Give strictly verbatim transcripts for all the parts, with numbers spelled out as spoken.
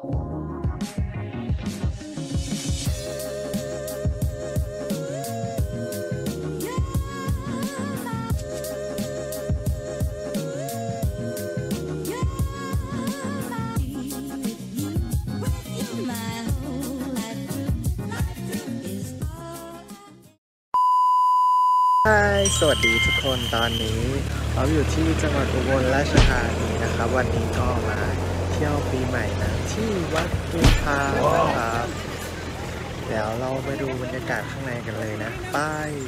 สวัสดีทุกคนตอนนี้เราอยู่ที่จังหวัดอุบลราชธานีนะครับวันนี้ก็มาเที่ยวปีใหม่นะที่วัดภูพานนะครับเดี๋ยวเราไปดูบรรยากาศข้างในกันเลยนะไป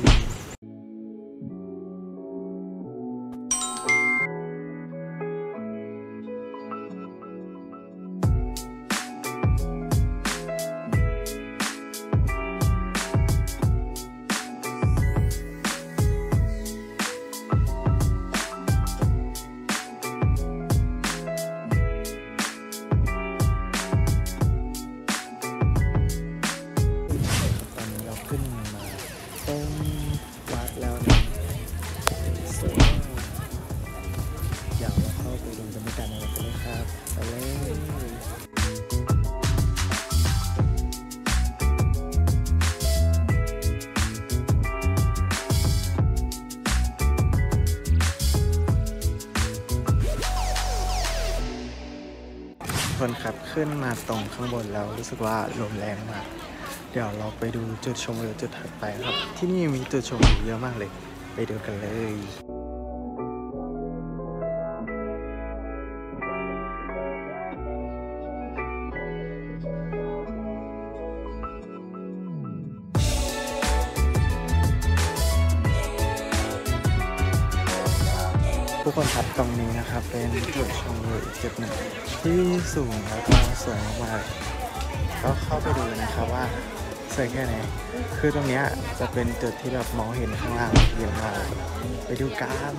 วัดแล้วนะสวยเดี๋ยวเราเข้าไปดูบรรยากาศในวัดกันเลยครับไปเลยคนขับขึ้นมาตรงข้างบนแล้วรู้สึกว่าลมแรงมากเดี๋ยวเราไปดูจุดชมวิวจุดถัดไปครับที่นี่มีจุดชมวิวเยอะมากเลยไปดูกันเลยทุกคนครับตรงนี้นะครับเป็นจุดชมวิวอีกจุดหนึ่งที่สูงแล้วก็สวยมากๆก็เข้าไปดูนะครับว่าสวยแค่ไหนคือตรงนี้จะเป็นจุดที่แบบมองเห็นข้างล่างเยอะมากไปดูกัน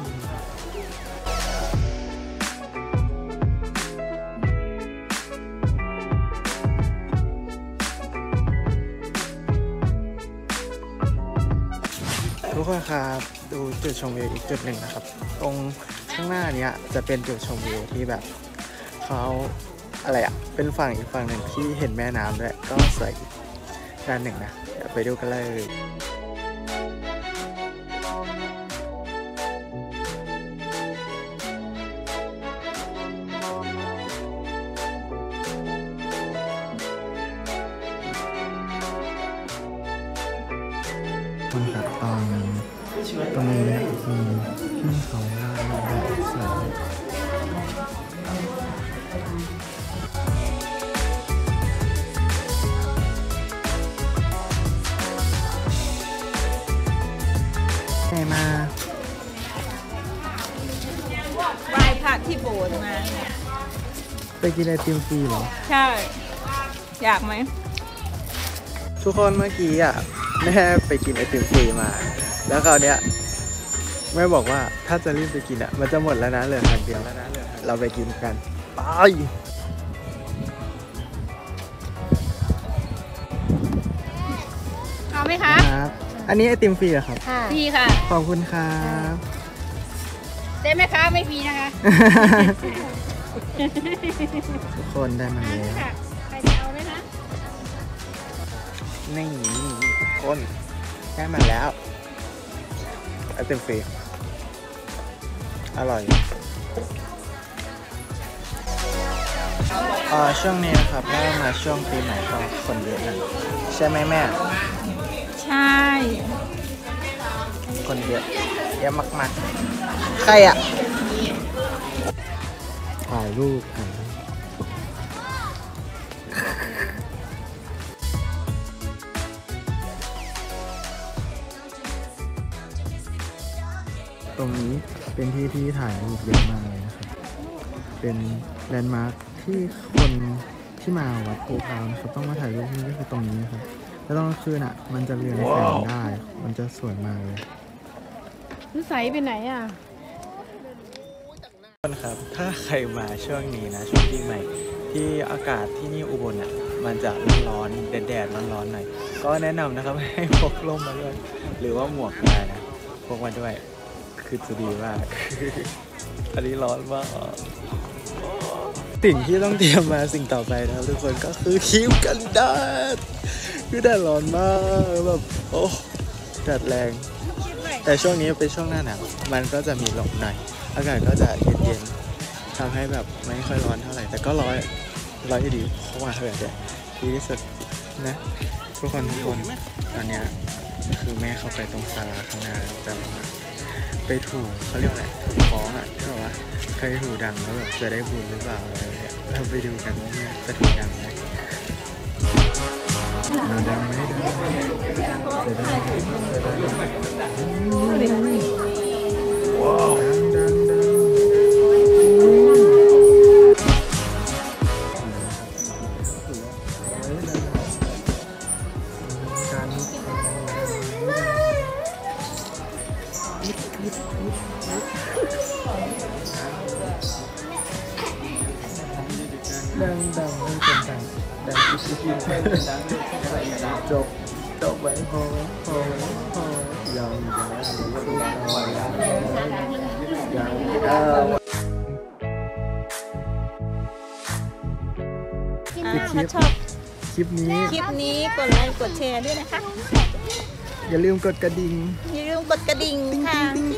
ทุกคนครับดูจุดชมวิวอีกจุดหนึ่งนะครับตรงข้างหน้านี้จะเป็นจุดชมวิวที่แบบเขาอะไรอ่ะเป็นฝั่งอีกฝั่งหนึ่งที่เห็นแม่น้ำด้วยก็สวยด้านหนึ่งนะเดี๋ยวไปดูกันเลยคนขับตอนตรงนี้มีที่เขาล่าแบบสวยไหนมาไหว้พระที่โบสถ์มาไปกินไอติมฟรีเหรอใช่อยากไหมทุกคนเมื่อกี้อ่ะแม่ไปกินไอติมฟรีมาแล้วคราวเนี้ยแม่บอกว่าถ้าจะรีบไปกินอ่ะมันจะหมดแล้วนะเหลือครั้งเดียวเราไปกินกันไปเอาไหมคะครับอันนี้ไอติมฟรีเหรอครับฟรีค่ะขอบคุณครับได้ไหมคะไม่ฟรีนะคะทุกคนได้มาแล้วใครจะเอาไหมคะนี่ทุกคนได้มาแล้วไอติมฟรีอร่อยอ่าช่วงนี้นะครับเริ่มมาช่วงปีใหม่ก็คนเยอะนะใช่ไหมแม่ใช่คนเยอะเยอะมากๆใครอ่ะถ่ายรูปกันตรงนี้เป็นที่ที่ถ่ายรูปเยอะมากเลยนะครับเป็นแลนด์มาร์คที่คนที่มาวัดภูพานเขาต้องมาถ่ายรูปที่นี่คือตรงนี้นะครับแล้วตอนกลางคืนอ่ะมันจะเรืองแสงได้มันจะสวยมากเลยนิสัยไปไหนอ่ะคนครับถ้าใครมาช่วงนี้นะช่วงปีใหม่ที่อากาศที่นี่อุบลอ่ะมันจะร้อนแดดแดดร้อนๆหน่อยก็แนะนำนะครับให้พกร่มมาด้วยหรือว่าหมวกได้นะพกมาด้วยคือจะดีมากอันนี้ร้อนมากสิ่งที่ต้องเตรียมมาสิ่งต่อไปนะครับทุกคนก็คือครีมกันแดดคือแดดร้อนมากแบบโอ้แดดแรง แต่ช่วงนี้เป็นช่วงหน้าหนาวมันก็จะมีลมหน่อยอากาศก็จะเย็นๆทำให้แบบไม่ค่อยร้อนเท่าไหร่แต่ก็ร้อนร้อนดีเพราะว่าแบบเนี้ยดีที่สุดนะทุกคนทุกคนตอนเนี้ยคือแม่เข้าไปตรงศาลาข้างหน้าแต่ว่าไปถูเขาเรียกอะไรถูฟ้องอ่ะที่บอกว่าใครถูดังแล้วแบบจะได้บุญหรือเปล่าอะไรอย่างเงี้ยเราไปดูกันว่าแม่จะถูดังไหมดังไหมดังไหมจะได้ว้าวดังดังดังดังไม่เป็นดังดังคิดคิดจบจบไว้พอพอพอยังยังยังยังถ้าชอบคลิปนี้คลิปนี้กดไลค์กดแชร์ด้วยนะคะอย่าลืมกดกระดิ่งอย่าลืมกดกระดิ่งค่ะ